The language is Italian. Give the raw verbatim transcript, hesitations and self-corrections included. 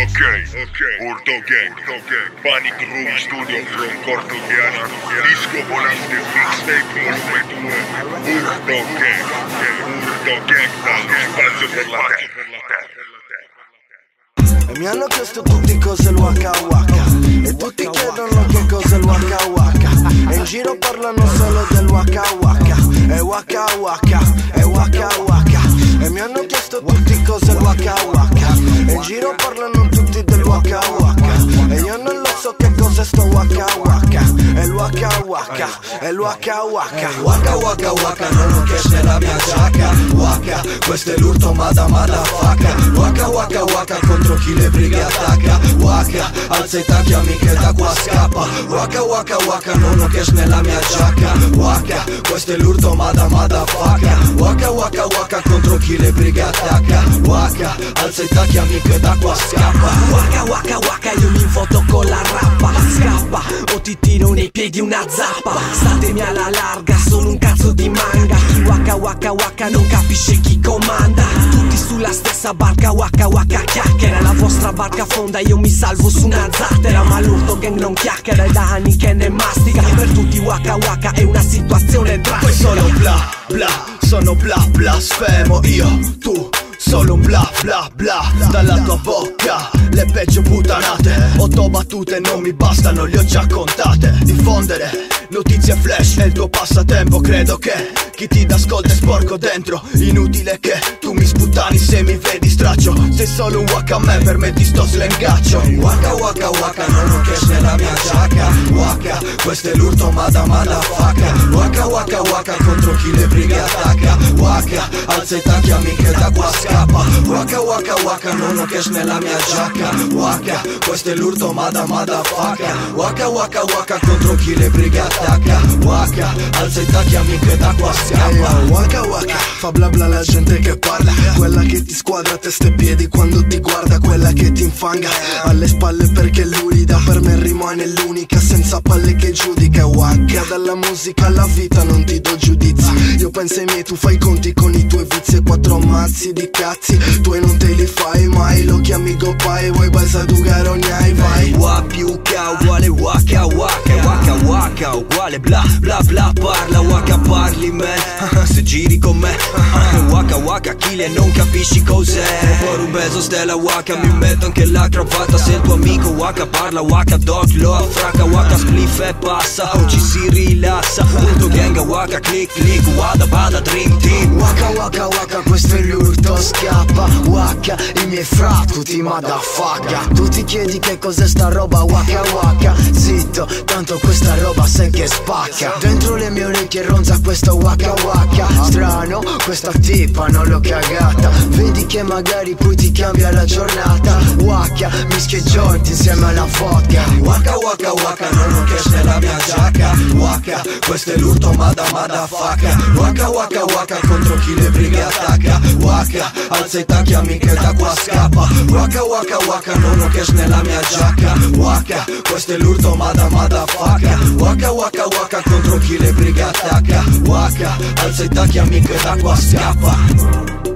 Ok, ok, Urto Gang, Panic Room Studio from Cordogliana, Disco Volante Mixtape volume due, Urto Gang, Urto Gang dallo spazio per la terra. E mi hanno chiesto tutti cos'è il Waka Waka, e tutti chiedono che cos'è il Waka Waka, e in giro parlano solo del Waka Waka, e Waka Waka, e Waka Waka. E mi hanno chiesto tutti cos'è il Waka Waka, e in giro parlano tutti del Waka Waka, e io non lo so che cos'è sto Waka Waka. E il Waka Waka, e il Waka Waka. Waka Waka Waka, non ho cash nella mia giacca. Waka, questo è l'urto mada motherfucker. Waka Waka Waka, contro chi le brighe attacca. Waka, alza i tacchi amiche da qua scappa. Waka Waka Waka, non ho cash nella mia giacca. Waka, questo è l'urto mada motherfucker. Waka Waka Waka, contro chi le brighe attacca. Waka, alza i tacchi amiche da qua scappa. Waka Waka Waka, io mi foto con la rappa. Scappa o ti tiro nei piedi una zappa. Statemi alla larga, sono un cazzo di manga. Chi Waka Waka Waka non capisce chi comanda. Tutti sulla stessa barca, Waka Waka chiacchiera. La vostra barca fonda, io mi salvo su una zattera. Ma l'Urto Gang non chiacchiera, è da anni che ne mastica. Per tutti Waka Waka è una situazione drastica. Poi sono bla bla, sono bla blasfemo. Io, tu, solo un bla bla bla dalla tua bocca. Le peggio puttanate, otto battute non mi bastano, le ho già contate. Diffondere notizie flash è il tuo passatempo. Credo che chi ti dà ascolta è sporco dentro. Inutile che tu mi sputtani se mi vedi straccio. Sei solo un waka a me, per me ti sto slengaccio. Waka Waka Waka, non ho cash nella mia giacca. Waka, questo è l'urto mada motherfucker. Waka Waka Waka, contro chi le brighe attacca. Waka, alza i tacchi amiche da qua scappa. Waka Waka Waka, non ho cash nella mia giacca. Waka, questo è l'urto mada motherfucker. Waka Waka Waka, contro chi le brighe attacca. Waka, alza i tacchi amiche da qua scappa. Waka Waka, fa bla bla la gente che parla. Quella che ti squadra testa e piedi quando ti guarda. Quella che ti infanga alle spalle perché l'urida. Per me rimane l'unica senza palle che giudica. Waka, dalla musica alla vita non ti do giudizi. Io penso ai miei, tu fai i conti con i tuoi vizi. E quattro mazzi di cazzi, tu e non te li fai mai. Lo chiami Gopai, vuoi balza tu garognai, vai. Wa più K uguale Waka Waka. Waka Waka uguale bla bla bla. Parla Waka parli man, se giri con me. Waka Waka kill e non capisci cos'è. Per un beso stella Waka mi metto anche la cravatta. Se il tuo amico Waka parla Waka dog lo affracca. Waka spliff e passa, o ci si rilassa. Urto Gang Waka click click, wada bada dream team. Waka Waka Waka, questo è l'urto scappa. Waka, i miei fra, tutti motherfucker. Tu ti chiedi che cos'è sta roba Waka Waka. Zitto, tanto questa roba sai che spacca. Dentro le mie orecchie ronza questo Waka Waka. Strano, questa tipa non l'ho cagata. Vedi che magari poi ti cambia la giornata. Waka, mischia joint insieme alla vodka. Waka Waka Waka, non ho cash nella mia giacca. Waka, questo è l'urto mada motherfucker. Waka Waka Waka, contro chi le brighe attacca. Waka, alza i tacchi amiche da qua scappa. Waka Waka Waka, non ho cash nella mia giacca. Waka, questo è l'urto mada motherfucker. Waka Waka Waka, contro chi le brighe attacca. Waka, alza i tacchi amiche da qua scappa.